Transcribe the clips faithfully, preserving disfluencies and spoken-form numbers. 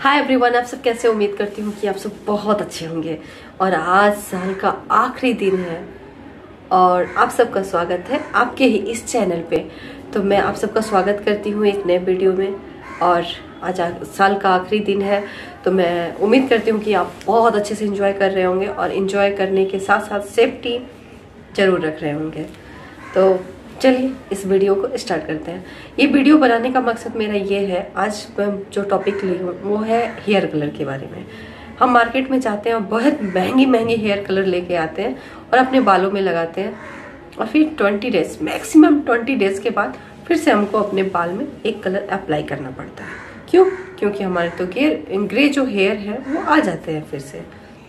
Hi everyone, आप सब कैसे? उम्मीद करती हूँ कि आप सब बहुत अच्छे होंगे। और आज साल का आखिरी दिन है और आप सबका स्वागत है आपके ही इस चैनल पे। तो मैं आप सबका स्वागत करती हूँ एक नए वीडियो में। और आज साल का आखिरी दिन है तो मैं उम्मीद करती हूँ कि आप बहुत अच्छे से एंजॉय कर रहे होंगे और एंजॉय करने के साथ साथ सेफ्टी ज़रूर रख रहे होंगे। तो चलिए इस वीडियो को स्टार्ट करते हैं। ये वीडियो बनाने का मकसद मेरा ये है, आज मैं जो टॉपिक ली हूँ वो है हेयर कलर के बारे में। हम मार्केट में जाते हैं और बहुत महंगी महंगी हेयर कलर लेके आते हैं और अपने बालों में लगाते हैं और फिर twenty days maximum twenty days के बाद फिर से हमको अपने बाल में एक कलर अप्लाई करना पड़ता है। क्यों? क्योंकि हमारे तो गेयर ग्रे जो हेयर है वो आ जाते हैं फिर से।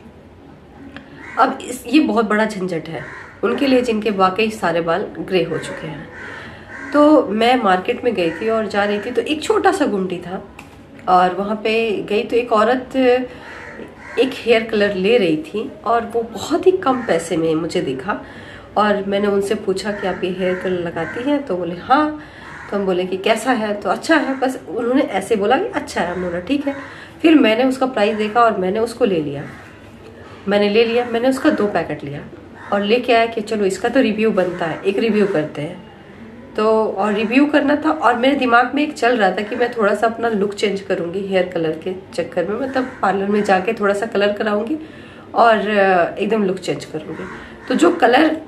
अब इस ये बहुत बड़ा झंझट है उनके लिए जिनके वाकई सारे बाल ग्रे हो चुके हैं। तो मैं मार्केट में गई थी और जा रही थी तो एक छोटा सा गुमटी था और वहाँ पे गई तो एक औरत एक हेयर कलर ले रही थी और वो बहुत ही कम पैसे में मुझे दिखा। और मैंने उनसे पूछा कि आप ये हेयर कलर लगाती हैं? तो बोले हाँ। तो हम बोले कि कैसा है? तो अच्छा है। बस उन्होंने ऐसे बोला कि अच्छा है। हम बोला ठीक है। फिर मैंने उसका प्राइस देखा और मैंने उसको ले लिया मैंने ले लिया मैंने उसका दो पैकेट लिया और लेके आया कि चलो इसका तो रिव्यू बनता है, एक रिव्यू करते हैं। तो और रिव्यू करना था और मेरे दिमाग में एक चल रहा था कि मैं थोड़ा सा अपना लुक चेंज करूंगी हेयर कलर के चक्कर में, मतलब पार्लर में जाके थोड़ा सा कलर कराऊंगी और एकदम लुक चेंज करूंगी। तो जो कलर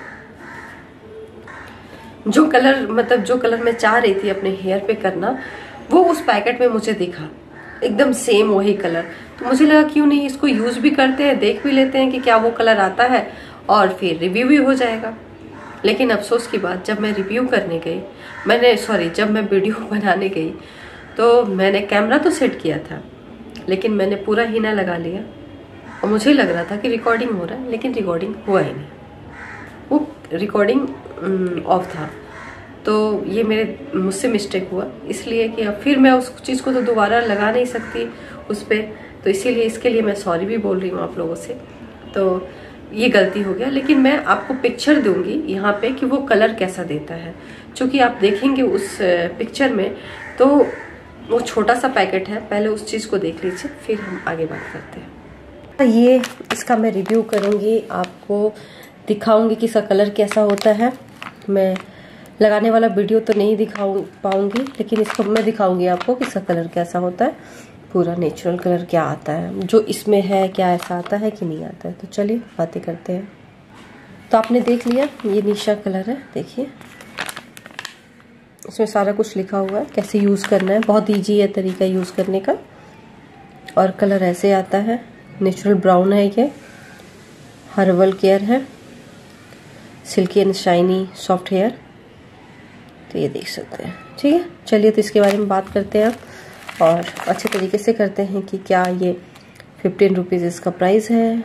जो कलर मतलब जो कलर मैं चाह रही थी अपने हेयर पे करना, वो उस पैकेट में मुझे दिखा, एकदम सेम वही कलर। तो मुझे लगा क्यों नहीं इसको यूज भी करते हैं, देख भी लेते हैं कि क्या वो कलर आता है और फिर रिव्यू भी हो जाएगा। लेकिन अफसोस की बात, जब मैं रिव्यू करने गई मैंने सॉरी जब मैं वीडियो बनाने गई तो मैंने कैमरा तो सेट किया था लेकिन मैंने पूरा हीना लगा लिया और मुझे लग रहा था कि रिकॉर्डिंग हो रहा है, लेकिन रिकॉर्डिंग हुआ ही नहीं, वो रिकॉर्डिंग ऑफ था। तो ये मेरे मुझसे मिस्टेक हुआ, इसलिए कि अब फिर मैं उस चीज़ को तो दोबारा लगा नहीं सकती उस पर। तो इसीलिए इसके लिए मैं सॉरी भी बोल रही हूँ आप लोगों से। तो ये गलती हो गया, लेकिन मैं आपको पिक्चर दूंगी यहाँ पे कि वो कलर कैसा देता है। क्योंकि आप देखेंगे उस पिक्चर में तो वो छोटा सा पैकेट है, पहले उस चीज़ को देख लीजिए फिर हम आगे बात करते हैं। ये इसका मैं रिव्यू करूँगी, आपको दिखाऊंगी कि इसका कलर कैसा होता है। मैं लगाने वाला वीडियो तो नहीं दिखा पाऊंगी लेकिन इसको मैं दिखाऊंगी आपको कि इसका कलर कैसा होता है, पूरा नेचुरल कलर क्या आता है, जो इसमें है क्या ऐसा आता है कि नहीं आता है। तो चलिए बातें करते हैं। तो आपने देख लिया ये निशा कलर है, देखिए इसमें सारा कुछ लिखा हुआ है कैसे यूज़ करना है, बहुत ईजी है तरीका यूज़ करने का। और कलर ऐसे आता है, नेचुरल ब्राउन है, ये हर्बल केयर है, silky and shiny soft hair. तो ये देख सकते हैं, ठीक है। चलिए तो इसके बारे में बात करते हैं और अच्छे तरीके से करते हैं कि क्या ये फिफ्टीन रुपीज़ इसका प्राइस है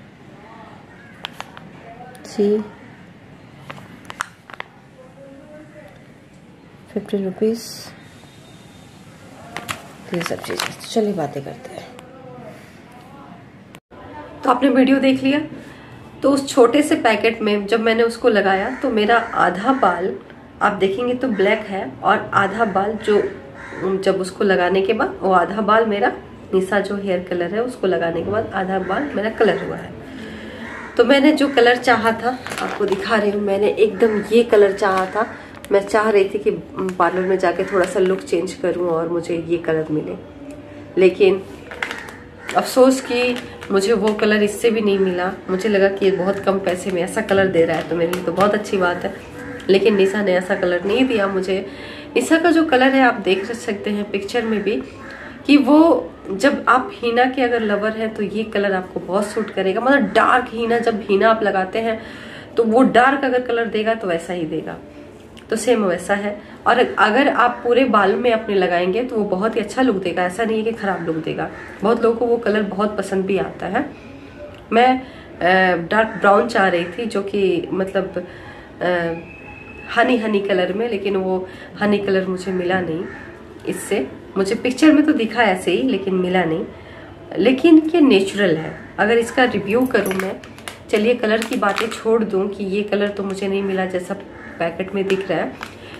जी, फिफ्टीन रुपीज़ ये सब चीज़ें। चलिए बातें करते हैं। तो आपने वीडियो देख लिया। तो उस छोटे से पैकेट में जब मैंने उसको लगाया तो मेरा आधा बाल आप देखेंगे तो ब्लैक है और आधा बाल जो जब उसको लगाने के बाद वो आधा बाल मेरा निशा जो हेयर कलर है उसको लगाने के बाद आधा बाल मेरा कलर हुआ है। तो मैंने जो कलर चाहा था आपको दिखा रही हूँ, मैंने एकदम ये कलर चाहा था। मैं चाह रही थी कि पार्लर में जाके थोड़ा सा लुक चेंज करूँ और मुझे ये कलर मिले, लेकिन अफसोस कि मुझे वो कलर इससे भी नहीं मिला। मुझे लगा कि ये बहुत कम पैसे में ऐसा कलर दे रहा है तो मेरे लिए तो बहुत अच्छी बात है, लेकिन निशा ने ऐसा कलर नहीं दिया मुझे। निशा का जो कलर है आप देख सकते हैं पिक्चर में भी कि वो जब आप हीना के अगर लवर हैं तो ये कलर आपको बहुत सूट करेगा। मतलब डार्क हीना, जब हीना आप लगाते हैं तो वो डार्क अगर कलर देगा तो वैसा ही देगा। तो सेम वैसा है। और अगर आप पूरे बाल में अपने लगाएंगे तो वो बहुत ही अच्छा लुक देगा, ऐसा नहीं है कि खराब लुक देगा। बहुत लोगों को वो कलर बहुत पसंद भी आता है। मैं डार्क ब्राउन चाह रही थी जो कि मतलब आ, हनी हनी कलर में, लेकिन वो हनी कलर मुझे मिला नहीं। इससे मुझे पिक्चर में तो दिखा ऐसे ही लेकिन मिला नहीं। लेकिन ये नेचुरल है। अगर इसका रिव्यू करूँ मैं, चलिए कलर की बातें छोड़ दूँ कि ये कलर तो मुझे नहीं मिला जैसा पैकेट में दिख रहा है,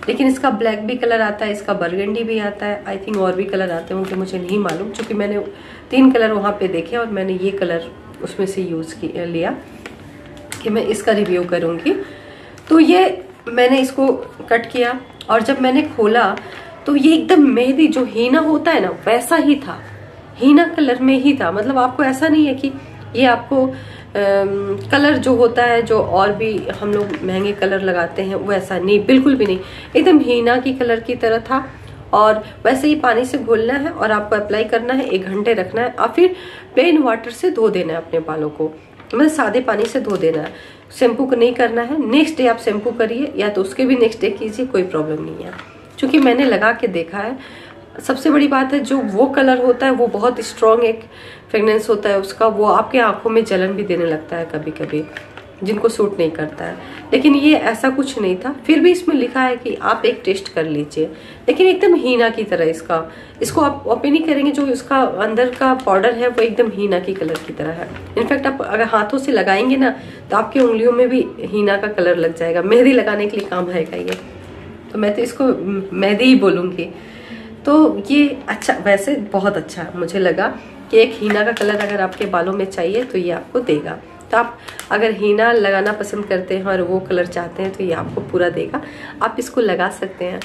लेकिन इसका ब्लैक भी कलर आता है, इसका बरगंडी भी आता है, आई थिंक और भी कलर आते होंगे, मुझे नहीं मालूम, क्योंकि मैंने तीन कलर वहाँ पे देखे और मैंने ये कलर उसमें से यूज़ किया लिया कि मैं इसका रिव्यू करूँगी। तो ये मैंने इसको कट किया और जब मैंने खोला तो ये एकदम मेहंदी जो हीना होता है ना वैसा ही था, हीना कलर में ही था। मतलब आपको ऐसा नहीं है कि ये आपको कलर जो होता है जो और भी हम लोग महंगे कलर लगाते हैं वैसा नहीं, बिल्कुल भी नहीं, एकदम हीना की कलर की तरह था। और वैसे ही पानी से घोलना है और आपको अप्लाई करना है, एक घंटे रखना है और फिर प्लेन वाटर से धो देना है अपने बालों को, मतलब सादे पानी से धो देना है, शैम्पू को नहीं करना है। नेक्स्ट डे आप शैम्पू करिए या तो उसके भी नेक्स्ट डे कीजिए, कोई प्रॉब्लम नहीं है। क्योंकि मैंने लगा के देखा है, सबसे बड़ी बात है जो वो कलर होता है वो बहुत स्ट्रॉन्ग एक फ्रेगनेंस होता है उसका, वो आपके आंखों में जलन भी देने लगता है कभी कभी, जिनको सूट नहीं करता है। लेकिन ये ऐसा कुछ नहीं था, फिर भी इसमें लिखा है कि आप एक टेस्ट कर लीजिए, लेकिन एकदम हीना की तरह इसका इसको आप ओपन नहीं करेंगे, जो इसका अंदर का पाउडर है वो एकदम हीना की कलर की तरह है। इनफैक्ट आप अगर हाथों से लगाएंगे ना तो आपकी उंगलियों में भी हीना का कलर लग जाएगा, मेहंदी लगाने के लिए काम आएगा ये, तो मैं तो इसको मेहंदी ही बोलूँगी। तो ये अच्छा, वैसे बहुत अच्छा मुझे लगा कि एक हीना का कलर अगर आपके बालों में चाहिए तो ये आपको देगा। तो आप अगर हीना लगाना पसंद करते हैं और वो कलर चाहते हैं तो ये आपको पूरा देगा, आप इसको लगा सकते हैं।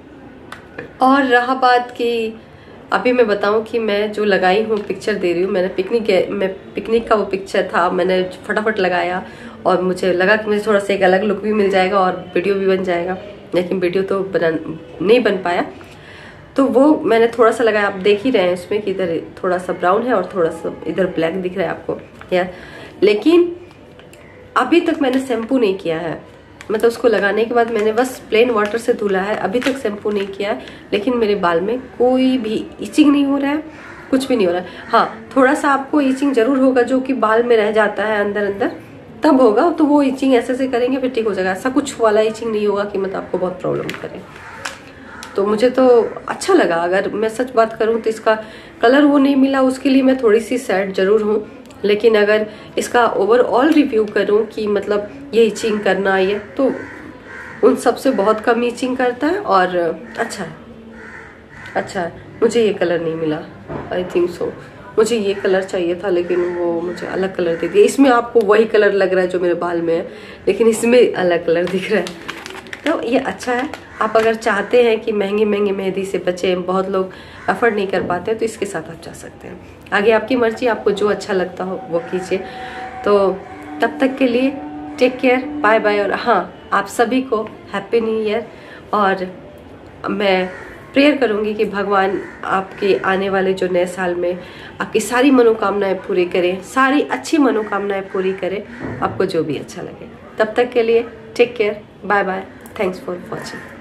और रहा बात कि अभी मैं बताऊं कि मैं जो लगाई हूँ पिक्चर दे रही हूँ, मैंने पिकनिक मैं पिकनिक का वो पिक्चर था, मैंने फटाफट लगाया और मुझे लगा कि मुझे थोड़ा सा एक अलग लुक भी मिल जाएगा और वीडियो भी बन जाएगा, लेकिन वीडियो तो बना नहीं बन पाया। तो वो मैंने थोड़ा सा लगाया, आप देख ही रहे हैं इसमें कि इधर थोड़ा सा ब्राउन है और थोड़ा सा इधर ब्लैक दिख रहा है आपको यार। लेकिन अभी तक मैंने शैम्पू नहीं किया है, मतलब उसको लगाने के बाद मैंने बस प्लेन वाटर से धुला है, अभी तक शैम्पू नहीं किया है। लेकिन मेरे बाल में कोई भी इचिंग नहीं हो रहा है, कुछ भी नहीं हो रहा है। हाँ, थोड़ा सा आपको इचिंग जरूर होगा जो कि बाल में रह जाता है अंदर अंदर, तब होगा, तो वो इचिंग ऐसे से करेंगे फिर ठीक हो जाएगा। ऐसा कुछ वाला इचिंग नहीं होगा कि मतलब आपको बहुत प्रॉब्लम करे। तो मुझे तो अच्छा लगा, अगर मैं सच बात करूं तो इसका कलर वो नहीं मिला, उसके लिए मैं थोड़ी सी सैड जरूर हूँ। लेकिन अगर इसका ओवरऑल रिव्यू करूं कि मतलब ये इचिंग करना ये, तो उन सब से बहुत कम इचिंग करता है और अच्छा है, अच्छा है। मुझे ये कलर नहीं मिला, आई थिंक सो मुझे ये कलर चाहिए था लेकिन वो मुझे अलग कलर दे दिया। इसमें आपको वही कलर लग रहा है जो मेरे बाल में है, लेकिन इसमें अलग कलर दिख रहा है। तो ये अच्छा है। आप अगर चाहते हैं कि महंगी महंगी मेहंदी से बचें, बहुत लोग अफोर्ड नहीं कर पाते, तो इसके साथ आप जा सकते हैं। आगे आपकी मर्जी, आपको जो अच्छा लगता हो वो कीजिए। तो तब तक के लिए टेक केयर, बाय बाय। और हाँ, आप सभी को हैप्पी न्यू ईयर। और मैं प्रेयर करूंगी कि भगवान आपके आने वाले जो नए साल में आपकी सारी मनोकामनाएं पूरी करें, सारी अच्छी मनोकामनाएं पूरी करें, आपको जो भी अच्छा लगे। तब तक के लिए take care, bye bye, thanks for watching.